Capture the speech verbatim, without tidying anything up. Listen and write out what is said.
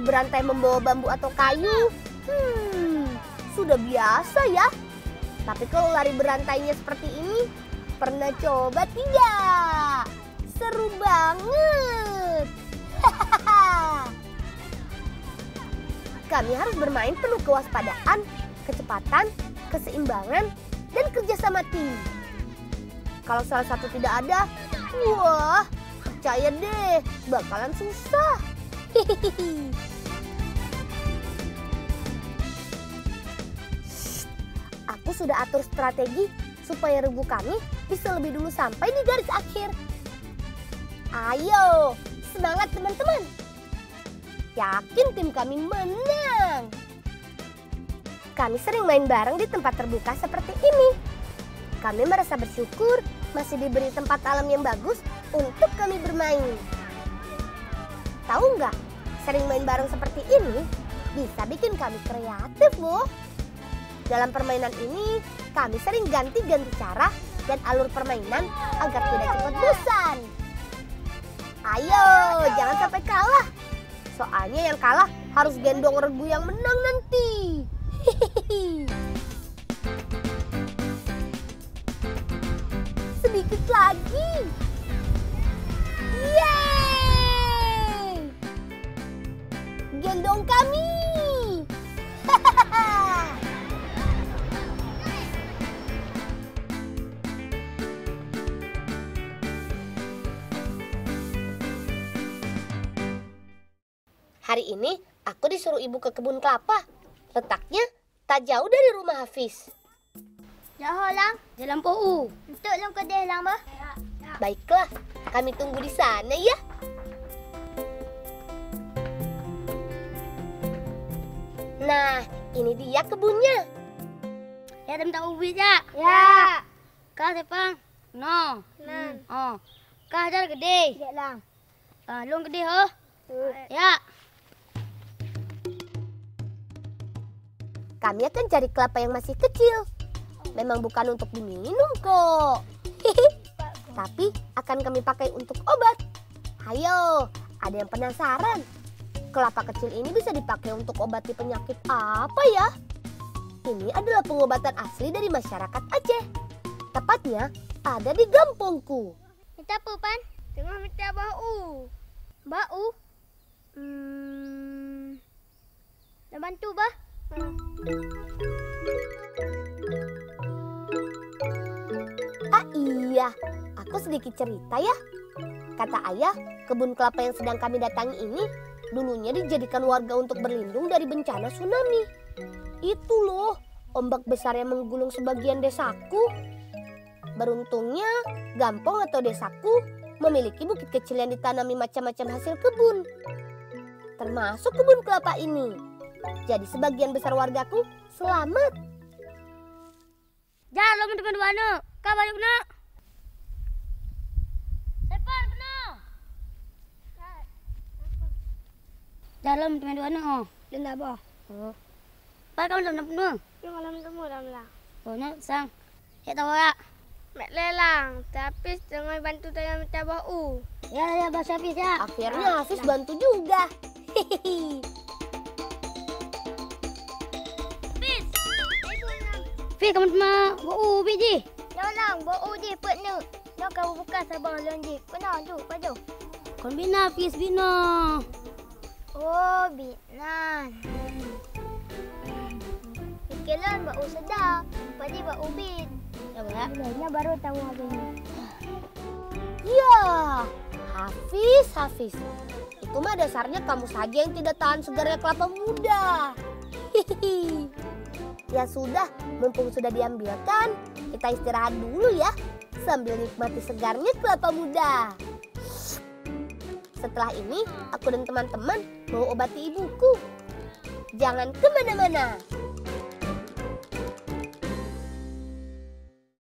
berantai membawa bambu atau kayu, hmm, sudah biasa ya. Tapi kalau lari berantainya seperti ini, pernah coba tidak? Seru banget. Kami harus bermain penuh kewaspadaan, kecepatan, keseimbangan, dan kerjasama tim. Kalau salah satu tidak ada, wah, percaya deh, bakalan susah. Aku sudah atur strategi supaya regu kami bisa lebih dulu sampai di garis akhir. Ayo, semangat teman-teman. Yakin tim kami menang. Kami sering main bareng di tempat terbuka seperti ini. Kami merasa bersyukur masih diberi tempat alam yang bagus untuk kami bermain. Tahu nggak, sering main bareng seperti ini bisa bikin kami kreatif loh. Dalam permainan ini, kami sering ganti-ganti cara dan alur permainan agar tidak cepat bosan. Ayo, jangan sampai kalah. Soalnya yang kalah harus gendong regu yang menang nanti. Sedikit lagi. Yeay! Gendong kami. Hari ini aku disuruh ibu ke kebun kelapa. Letaknya tak jauh dari rumah Hafiz. Jauh lang, jalan po u. Untuk lang kedai lang ba? Baiklah, kami tunggu di sana ya. Nah, ini dia kebunnya. Ya, dem tak ubi ja. Ya. Kah sepang? No. Nah. Oh. Kah jar gede. Ya lang. Ah, long gede ho. Ya. Kami akan cari kelapa yang masih kecil. Memang bukan untuk diminum kok. Tapi akan kami pakai untuk obat. Ayo, ada yang penasaran? Kelapa kecil ini bisa dipakai untuk obati penyakit apa ya? Ini adalah pengobatan asli dari masyarakat Aceh. Tepatnya ada di kampungku. Minta apa, Pan? Tengah minta bau. Bau? Hmm. Nak bantu bah? Hmm. Ah iya, aku sedikit cerita ya. Kata ayah, kebun kelapa yang sedang kami datangi ini dulunya dijadikan warga untuk berlindung dari bencana tsunami. Itu loh, ombak besar yang menggulung sebagian desaku. Beruntungnya, Gampong atau desaku memiliki bukit kecil yang ditanami macam-macam hasil kebun. Termasuk kebun kelapa ini. Jadi sebagian besar wargaku selamat. Jangan lo teman mana? Kau balik nak? Sepan kena. Dalam teman mana? Oh, dan apa? Oh. Pak kamu dalam apa? Yung alam mo dalam lah. Oh, nak sang. Ya tahu ya. Mek lelang, tapi setengah bantu saya minta bau. Ya ya bahasa Hafiz ya. Akhirnya Hafiz bantu juga. Hehehe. Hafiz. Hafiz kamu cuma bau biji. Yo lang, bau je pet ni. Nak kau buka sabang lang je. Kena tu, padu. Kon bina Hafiz bina. Oh, binan. Fikiran bau sedap. Padi bau bit. Ya, ya. Sebenarnya baru tahu harganya. Ya, Hafiz, Hafiz. Itu mah dasarnya kamu saja yang tidak tahan segarnya kelapa muda. Hihihi. Ya sudah, mumpung sudah diambilkan, kita istirahat dulu ya. Sambil nikmati segarnya kelapa muda. Setelah ini, aku dan teman-teman mau obati ibuku. Jangan kemana-mana.